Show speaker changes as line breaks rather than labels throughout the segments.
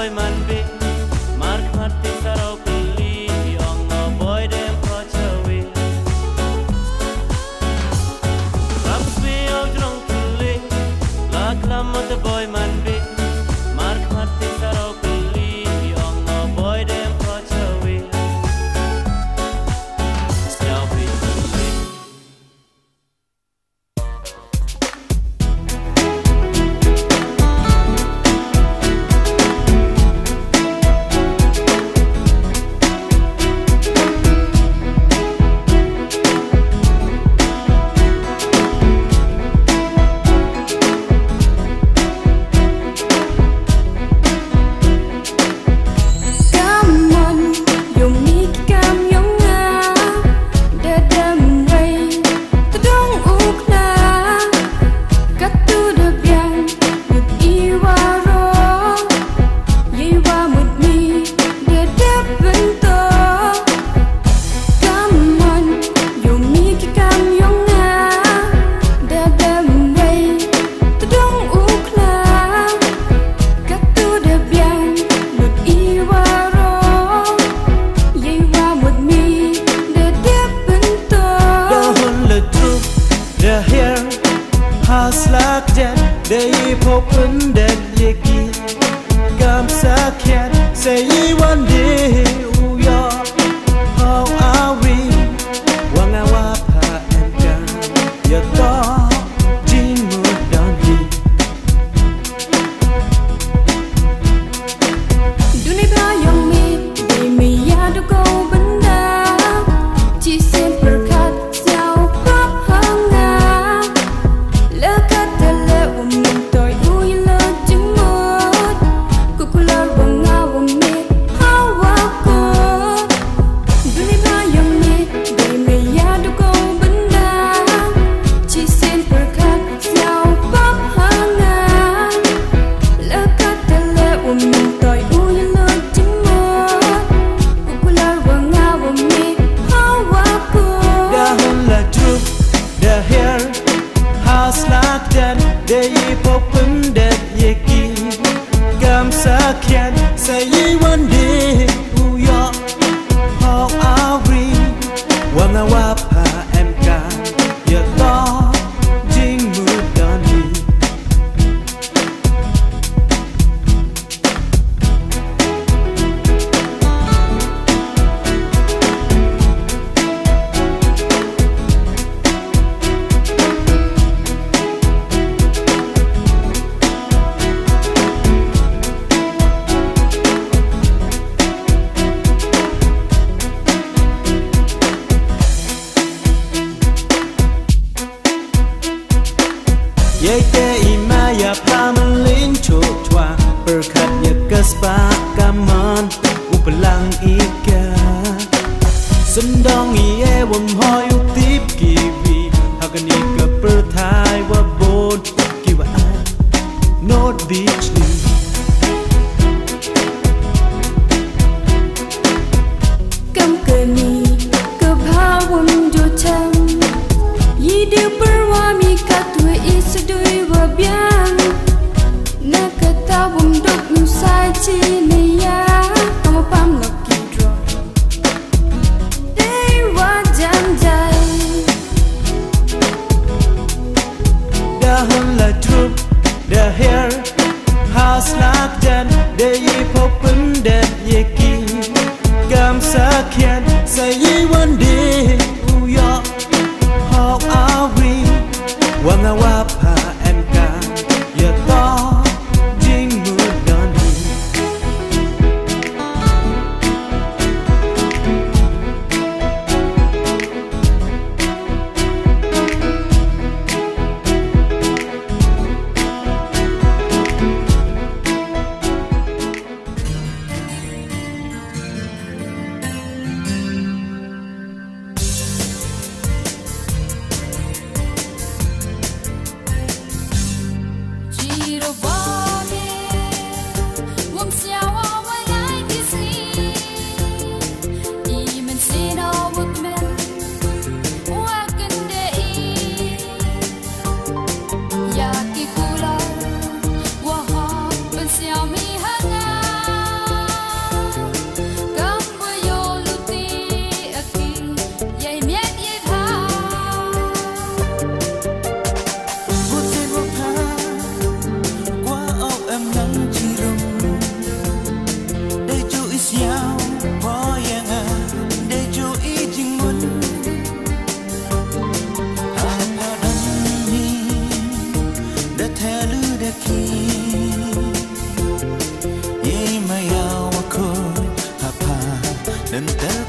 boy man be Mark Martin sarau kuli Yong a boy dem koch away Ram swe of drunk kuli Lak lam the boy man be Mark Martin sarau kuli Yong a boy dem koch away Selfie kuli Day popen that yeki Gam sakyan say one day uya How are we Wanga wapa and gan Ya to Jin mudan hi Duni ba yang mi Day mi ya do go benda Chi sen perkat Xiao pop hanga Lekat tele Tôi vui lên chứng mốt Cô cô lơ bằng ngao bằng mê How are cô Duni ba yang mi Day mi ya do go benda Chi sen perkat Xiao pop hanga Lekat tele Tôi vui lên chứng mốt Cô cô lơ bằng ngao bằng mê How are cô Đã hơn là truth The hair House like that Day popen that yeki Gam sakyan say one day uya How are we Wanga wapa em ka Ya to Jing mudan hi Yete imaya pamalin chotwa Berkat yakaspa kaman Upalang ika Sendong iye wam hoi utip kiwi Hagani ka perthai wa bon Kiwa an Not beach ni Kam kani Kabhawam jo cham Yi dia perwami katwe isadui wabiang Nakatawam dok nusai chiniya Kama pam lucky draw Day wajam jai Dahon la trup The hair House like that Day popen that yeki Gam sakyan Say one day uya How are we Wanga wapa em ka Ya to Jing mudan hi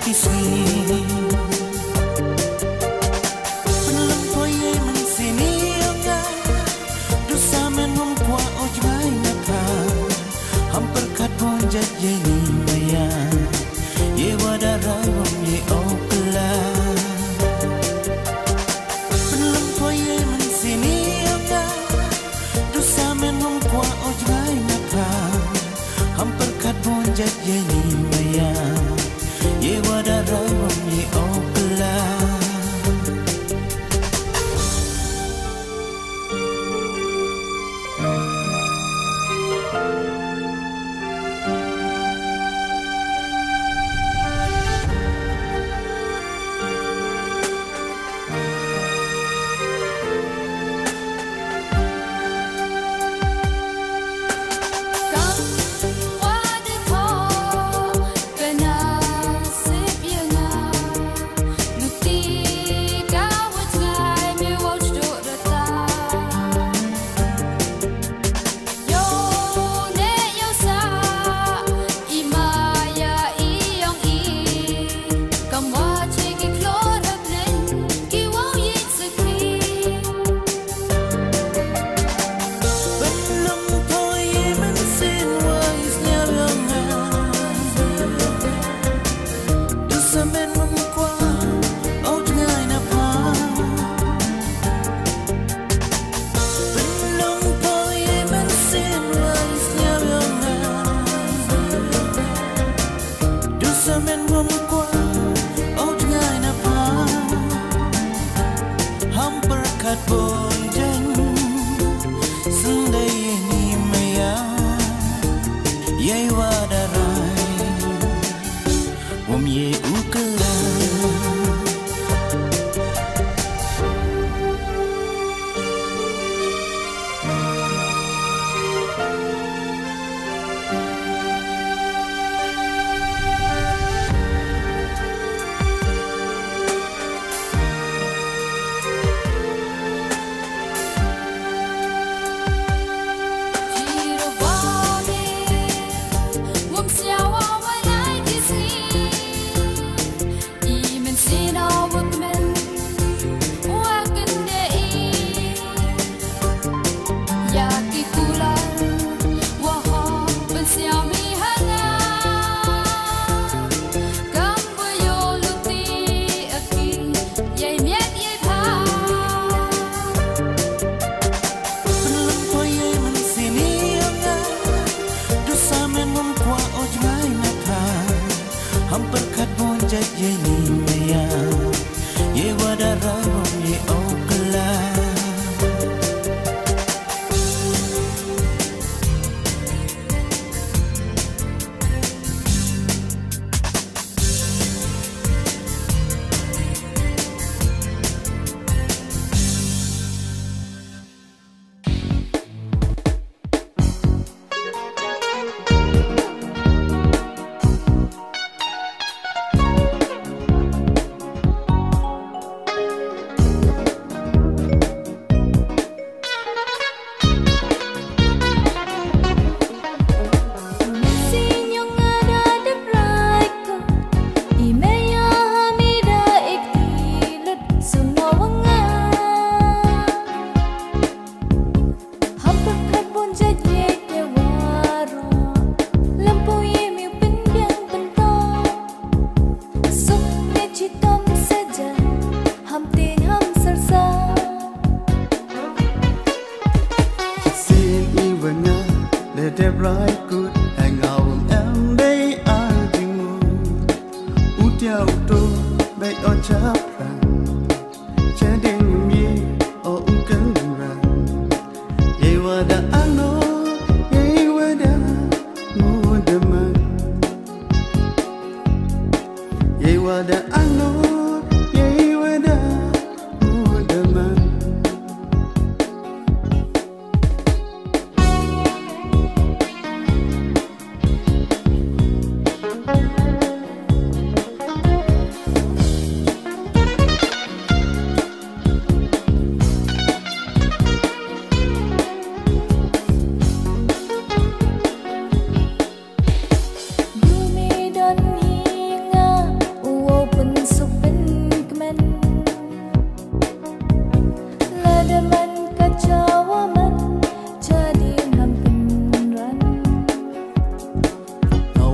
kisni penlam poye men sini onga dosa men memkwa ojmai napa hampir kat bonjat yeni maya ye wadara ye okla penlam poye men sini onga dosa men memkwa ojmai napa hampir kat bonjat yeni maya ye wadara ye okla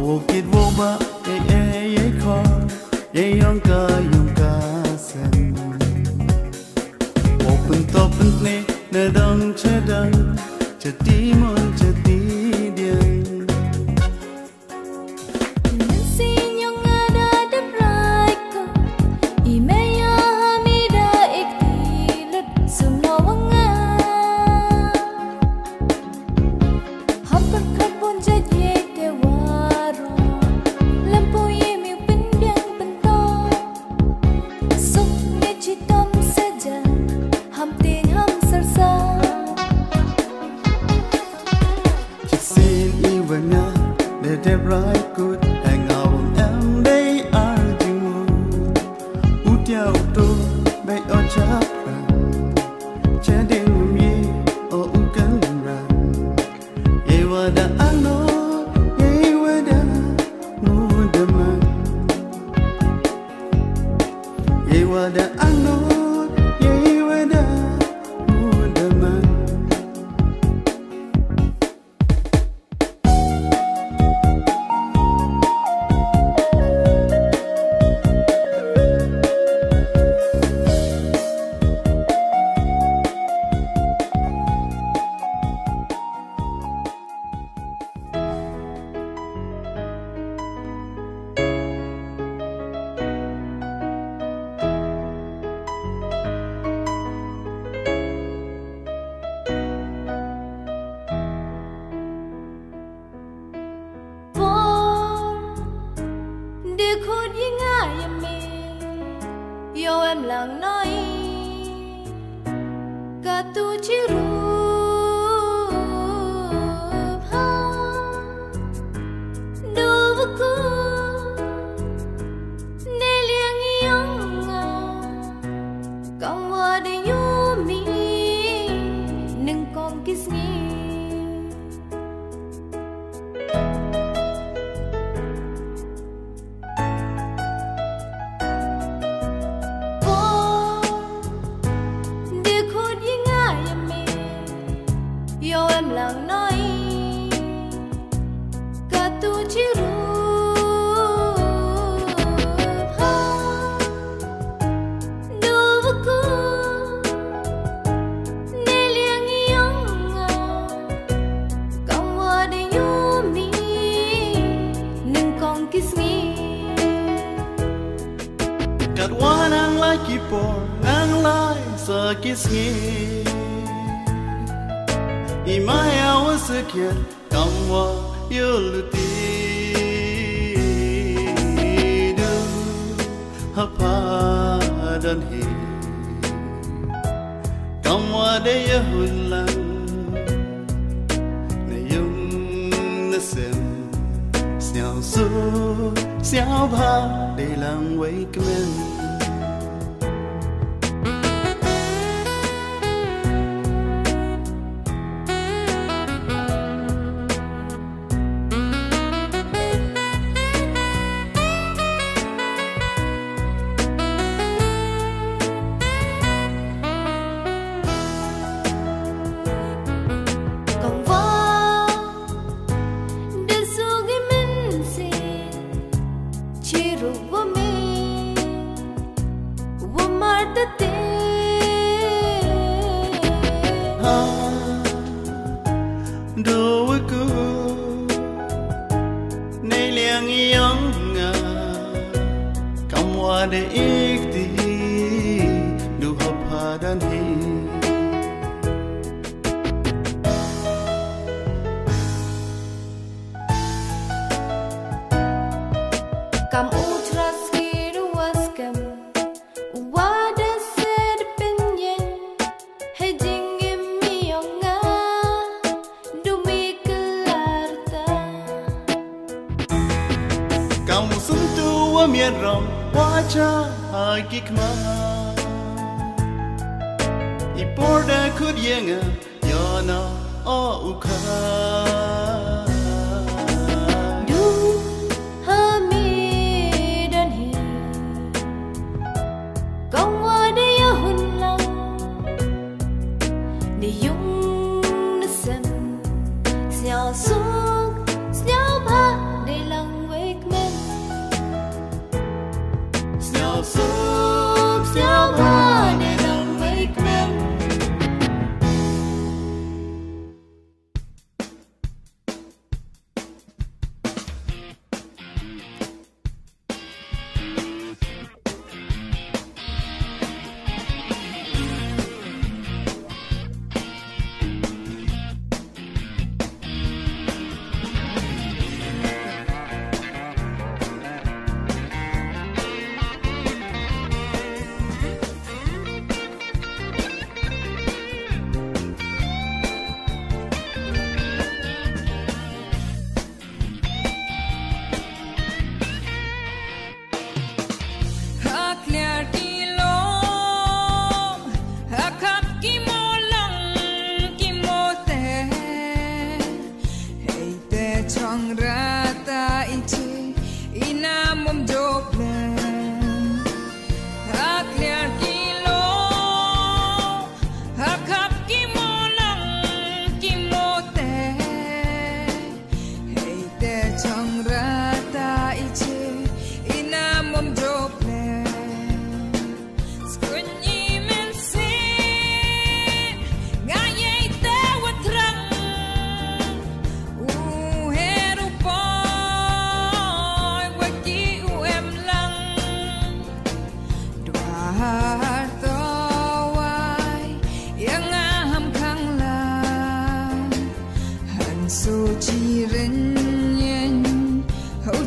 kid woba ye kho ye yong ka sen open top ne na dang che ti mon che ti dien good hang out em đây ai chừng mù út nhau tu bay ở chắp rằng che đêm mi ở u cấn rằng ye wa da ano ye wa da mu da man ye wa da ano ye wa da mu da man
Yêu em lặng nói cả tu chỉ rụp ha đâu vô cô nê liang yêu ngà cong hoa để yêu mi nâng con kiss me yêu em lặng nói cả tu chỉ rụp ha đâu vô cô nê liang yêu ngà cong hoa để yêu mi nâng con kiss me
kat one ang like kipo ang like sa kiss me Imaya wasikir kamwa yuluti du hapadan hi kamwa de yahulang na yung nasem xiao su xiao ba de lang wei kemen de ikti du hapadan hi
kam utras kiru waskam wada sed penyen hejing mi yonga dumi kelarta
kamu suntu wa mian ram wacha hagikma iporda kudyenga yana o ukha
du hami dan hi kong wa de yahun lang de yung nasem xiao su xiao ba de lang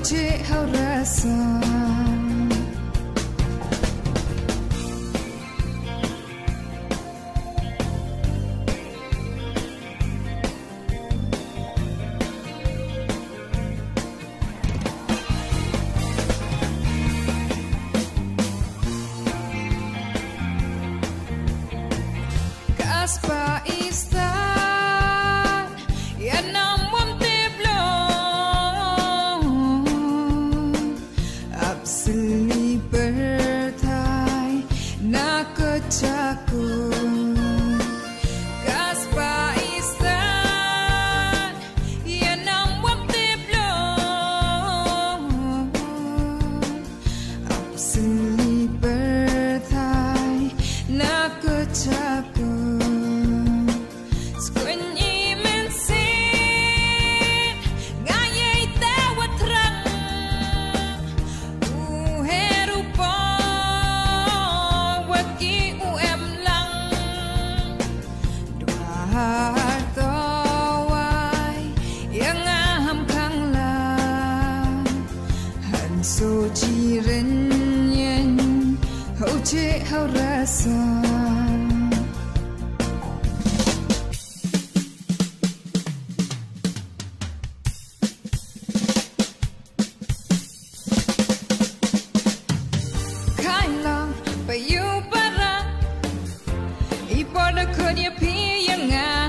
chế hao rasa Kaspa istan yan ang mumtiblo absolutely bertai nakataku Kaspa istan yan ang mumtiblo absolutely bertai nakataku so chỉ人言后chế hao rasa khai lòng bayu para ipoda kodia pi yang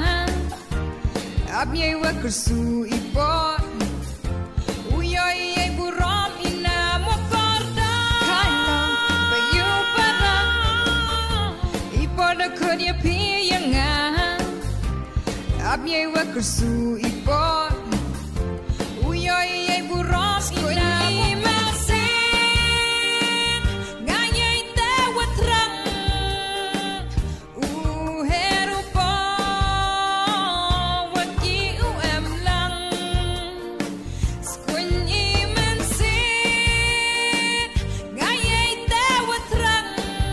ab yai wa kursu ipod uyoi ai burom dia pi yang ab yai wa kursu ipod uyoi ai buros ina masin ngayai ta watrang heru po waki em lang skunyi mansin ngayai ta watrang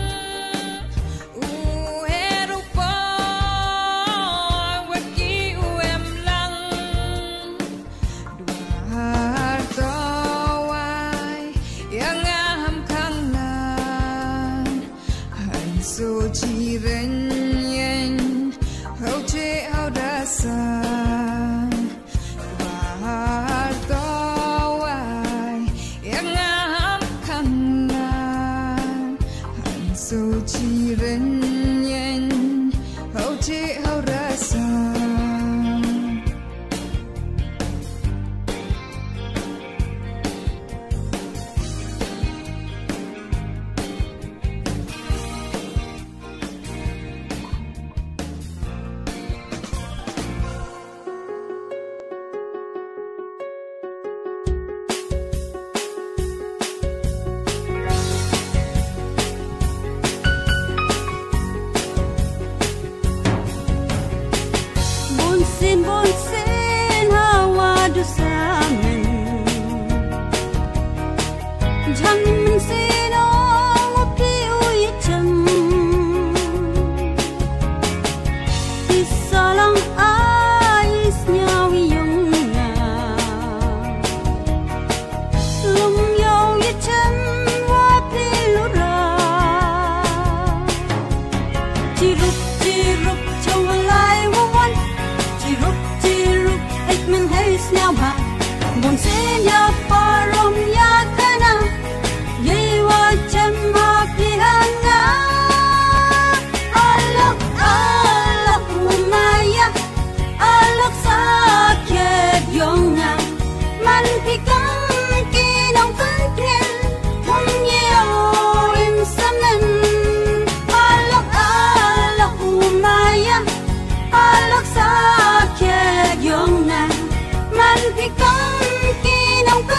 so chỉ人言后chế hao rasa và to ai yang am khang lan so chỉ人言后chế hao rasa Bonsin hawa du samen jam sin ong upi uy cham isalang ais nyawi yong na lum yaw y cham wa pilura chirup chong lai wan chirup ek men hay snaw ha bon sen ya parom ya kana ye wa cham ha pihanga alok alok maya alok sakit yonga man pikang kinong kentren hum yeo im samen alok alok maya alok sakit yonga man pikang kinong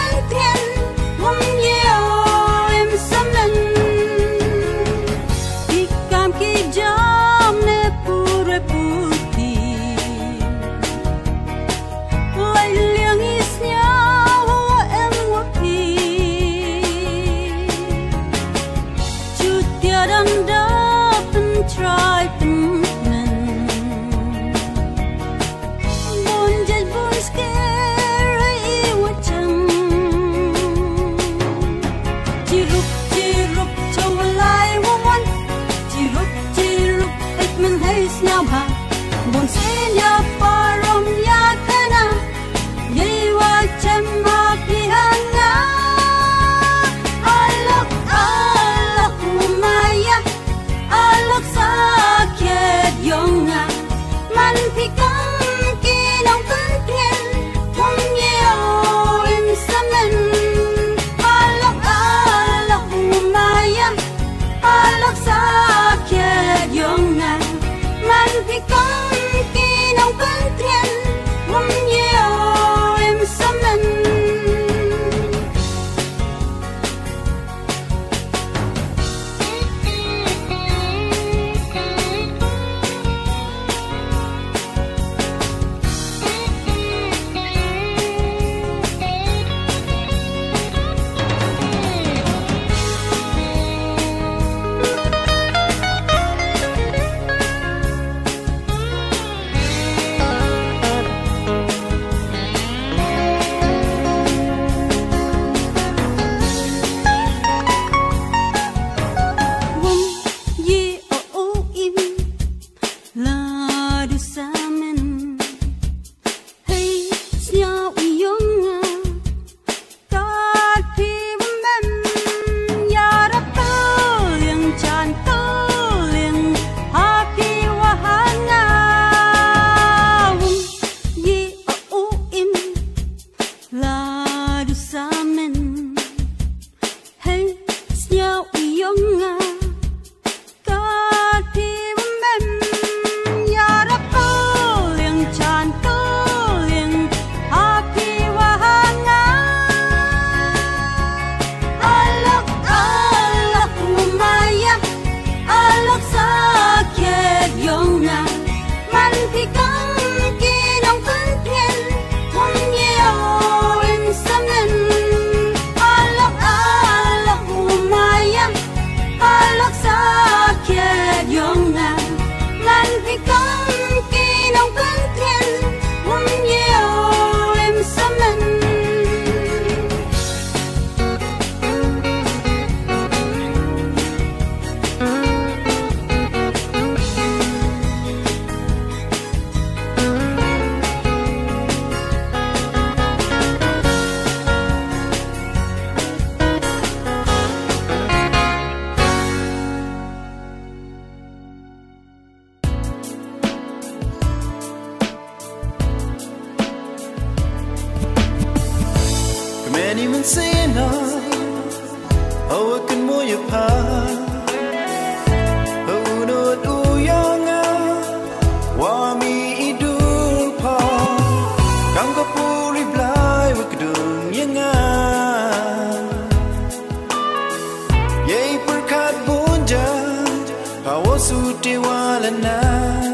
Many men say no, oh, I can more your power. Oh, no, do young, why me do pa? Come go poor reply, we could do young. Yay, per cat bunja, how was suited while and now.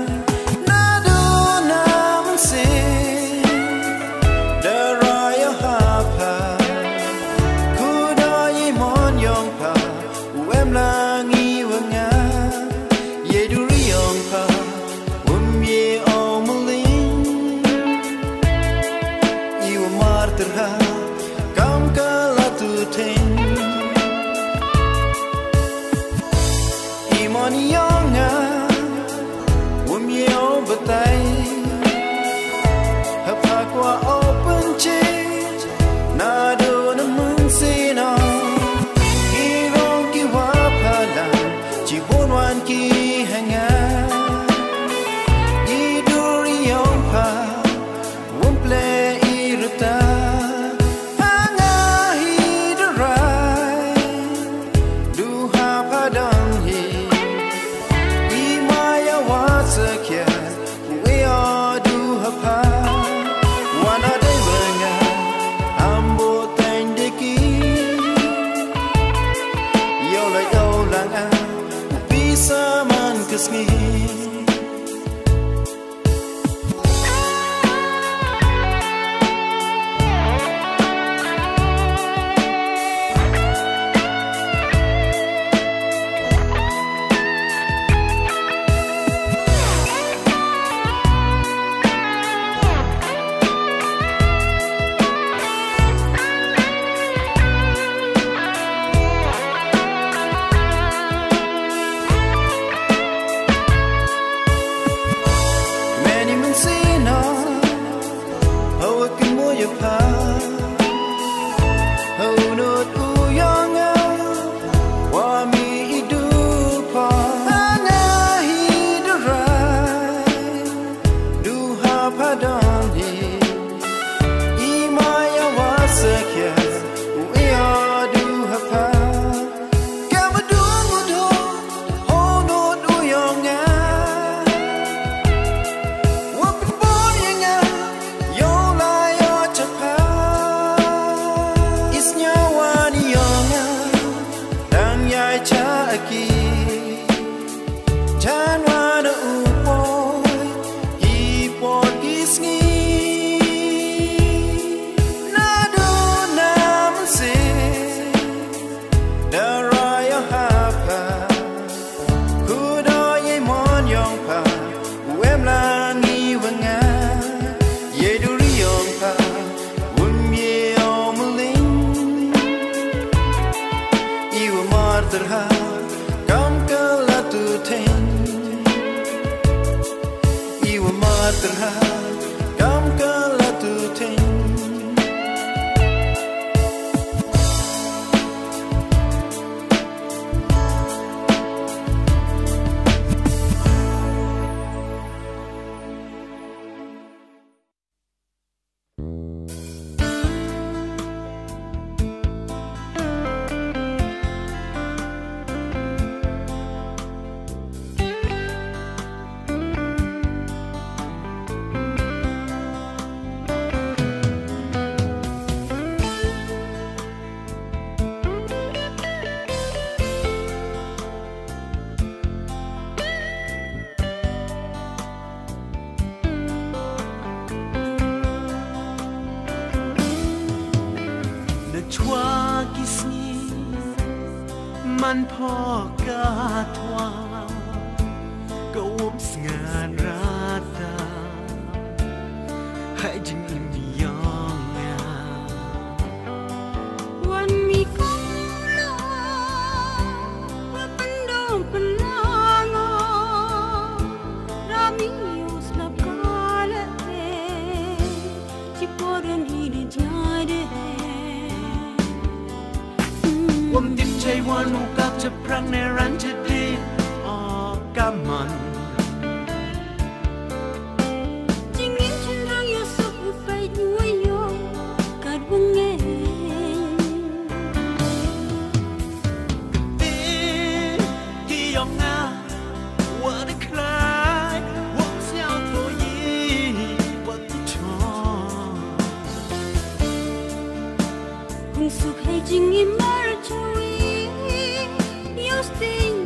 มันพ่อกาทวาก็วบสงานราตาให้จึงอิ่มยองงา
วันมีก้มลาว่าเป็นดงเป็นลางอรามีอยู่สลับกาลเตที่ปวดนี้ได้ใจได้
ผมดิบใจวันลูกกับจะพรังในรันจะดีออกกำมัน
จริงๆฉันรักอยู่สุขไปด้วยโยกัดวงเง suk hay jing imar chui yo sting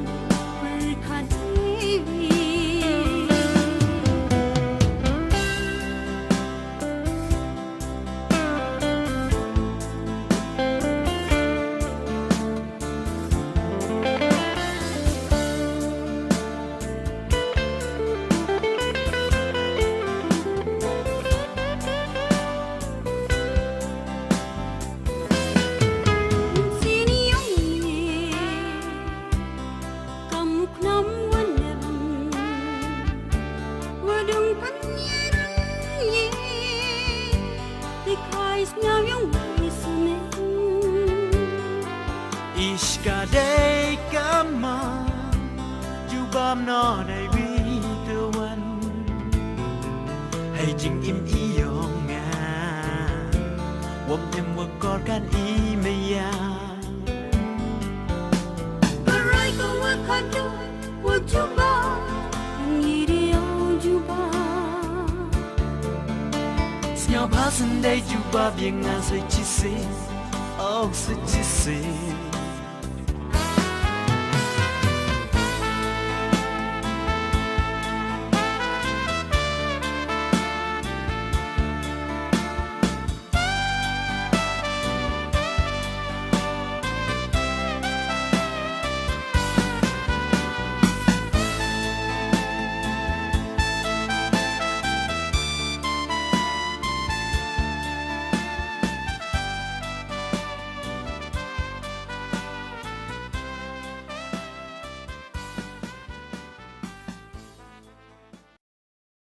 berkhadi
Ishka day kama jubam no dai vi the one hay jing im iyong nga wam em wa kor kan I me ya
barai ko wa khadu wa juba ngiri juba
Sнял пасен day juba bien nga sui chi se oh sui chi se